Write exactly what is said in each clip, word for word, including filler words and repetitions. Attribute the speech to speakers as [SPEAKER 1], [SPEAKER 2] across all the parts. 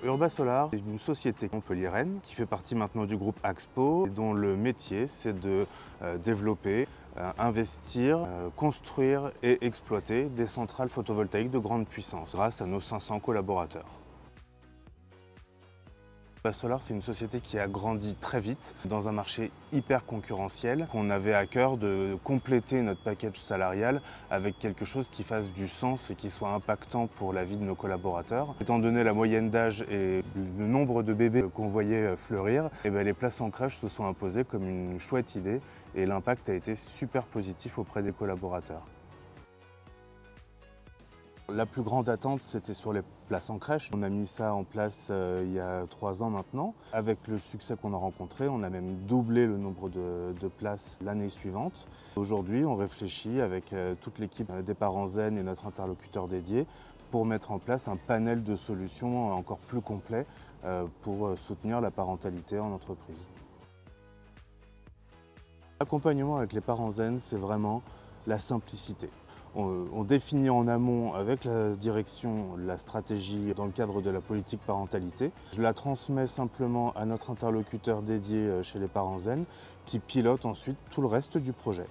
[SPEAKER 1] Urbasolar est une société montpelliéraine qui fait partie maintenant du groupe Axpo, dont le métier c'est de euh, développer, euh, investir, euh, construire et exploiter des centrales photovoltaïques de grande puissance grâce à nos cinq cents collaborateurs. Urbasolar, c'est une société qui a grandi très vite dans un marché hyper concurrentiel, qu'on avait à cœur de compléter notre package salarial avec quelque chose qui fasse du sens et qui soit impactant pour la vie de nos collaborateurs. Étant donné la moyenne d'âge et le nombre de bébés qu'on voyait fleurir, et bien les places en crèche se sont imposées comme une chouette idée et l'impact a été super positif auprès des collaborateurs. La plus grande attente, c'était sur les places en crèche. On a mis ça en place euh, il y a trois ans maintenant. Avec le succès qu'on a rencontré, on a même doublé le nombre de, de places l'année suivante. Aujourd'hui, on réfléchit avec euh, toute l'équipe des parents zen et notre interlocuteur dédié pour mettre en place un panel de solutions encore plus complet euh, pour soutenir la parentalité en entreprise. L'accompagnement avec les parents zen, c'est vraiment la simplicité. On, on définit en amont avec la direction la stratégie dans le cadre de la politique parentalité. Je la transmets simplement à notre interlocuteur dédié chez les parents zen qui pilote ensuite tout le reste du projet.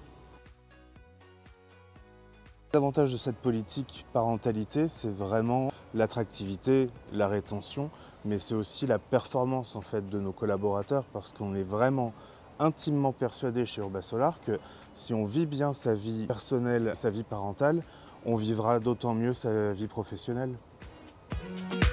[SPEAKER 1] L'avantage de cette politique parentalité, c'est vraiment l'attractivité, la rétention, mais c'est aussi la performance en fait de nos collaborateurs parce qu'on est vraiment intimement persuadé chez Urbasolar que si on vit bien sa vie personnelle, sa vie parentale, on vivra d'autant mieux sa vie professionnelle.